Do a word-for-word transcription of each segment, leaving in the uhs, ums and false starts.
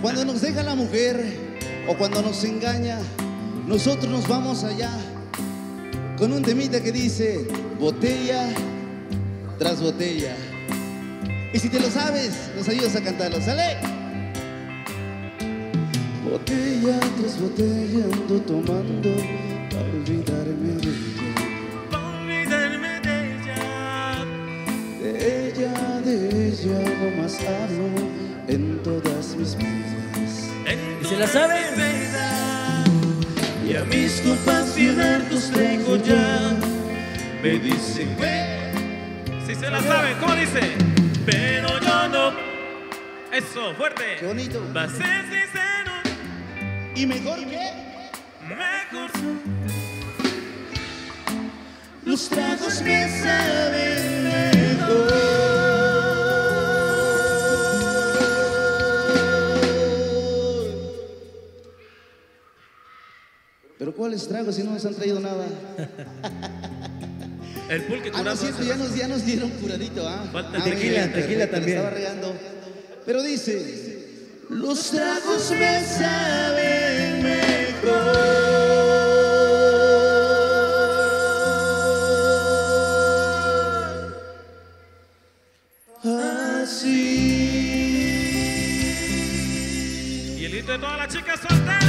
Cuando nos deja la mujer o cuando nos engaña, nosotros nos vamos allá con un temita que dice botella tras botella. Y si te lo sabes, nos ayudas a cantarlo, ¿sale? Botella tras botella ando tomando para olvidarme de ella. Pa' olvidarme de ella. De ella, de ella no más hablo en todas mis vidas. ¿Y se la saben? Y a mis compas abiertos traigo ya. Me dicen, güey. Si se la saben, ¿cómo dice? Pero yo no. Eso, fuerte. Qué bonito. Va a ser sincero. ¿Y mejor qué? Mejor. Los tragos me saben mejor. Pero ¿cuáles tragos si no nos han traído nada? El pulque Ah, no, curado. cierto, ya nos, ya nos dieron curadito, ¿ah? Falta Ah, tequila, bien, tequila perfecto, también. me estaba regando. Pero dice, los tragos me saben mejor. Así. Y el grito de todas las chicas solteras.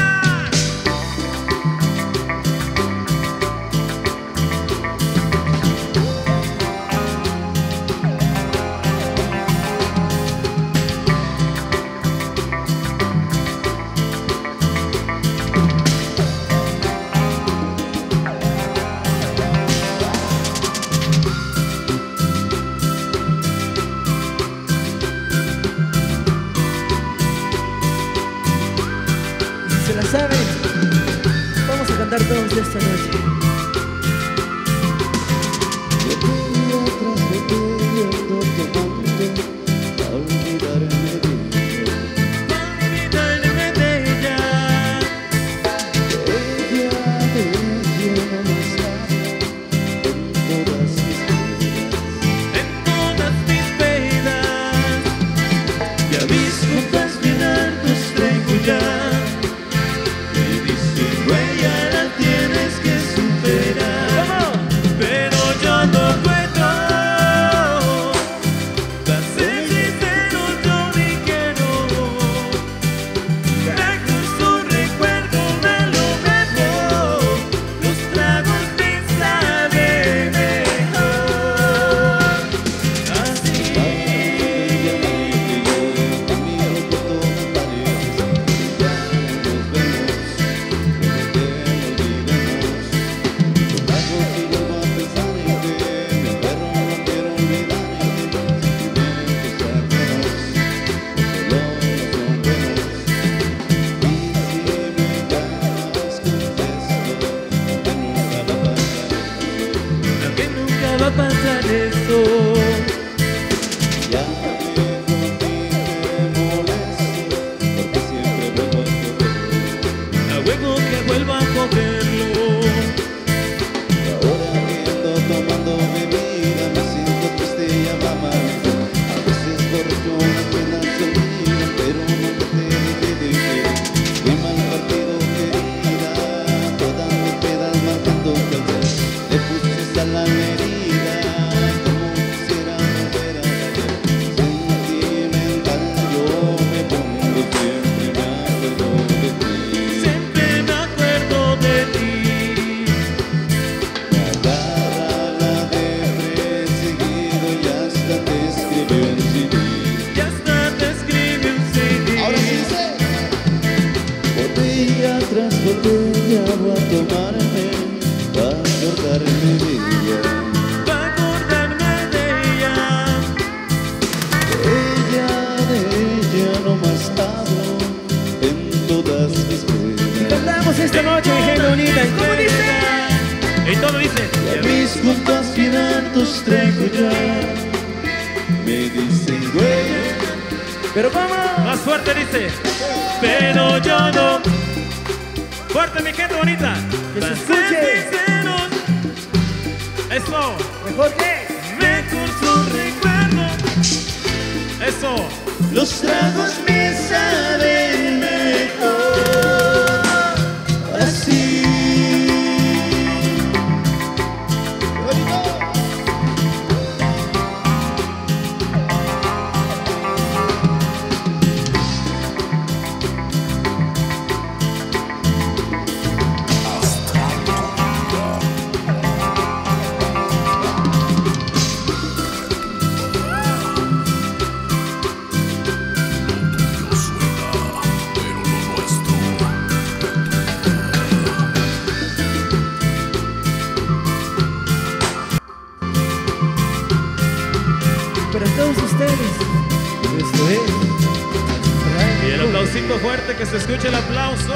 ¿Se la saben? Vamos a cantar todos esta noche. Botella tras botella ando tomando pa' olvidarme de ella. Pa' olvidarme de ella. De ella, de ella no más hablo en todas mis vidas. En todas mis pedas. Y a mis compas bien hartos traigo ya. Me dicen, güey, ya la tienes que superar. Pero yo no puedo. Para ser sincero, yo ni quiero. Mejor su recuerdo me lo bebo. Los tragos me saben mejor. Así. Que nunca va a pasar eso. Ya viejo a ti te molesto porque siempre vuelvo a correr. A huevo que vuelva a cogerlo. Ahora viendo tomando bebida me siento triste y ya va mal. A veces borracho las penas se olvidan, pero nunca te dejé de querer. Fui mal partido querida, todas mis pedas marcando calzar. Le puse sal a la herida, como quisiera volver a ver. Sentimental yo me pongo, siempre me acuerdo de ti. Siempre me acuerdo de ti. Agarra la de perseguido y hasta te escribió en C D. Y hasta te escribe un C D. Ahora sí dice, botella tras botella voy a tomarme para acordarme de ella. Pa' acordarme de ella. De ella, de ella no más hablo en todas mis penas. Cantamos esta noche, mi gente bonita. ¿Cómo dice? Y todo dice. Y a mis compas bien hartos traigo ya. Me dicen, güey. Pero vamos. Más fuerte dice. Pero yo no. Fuerte, mi gente bonita. Que se Pa' escuche. ser sinceros. Eso. ¿Mejor qué? Mejor su recuerdo. Eso. Los tragos me saben Eso es. Y el aplausito fuerte, que se escuche el aplauso.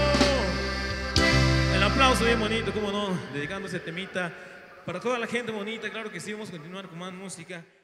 El aplauso bien bonito, cómo no, dedicando ese temita para toda la gente bonita. Claro que sí, vamos a continuar con más música.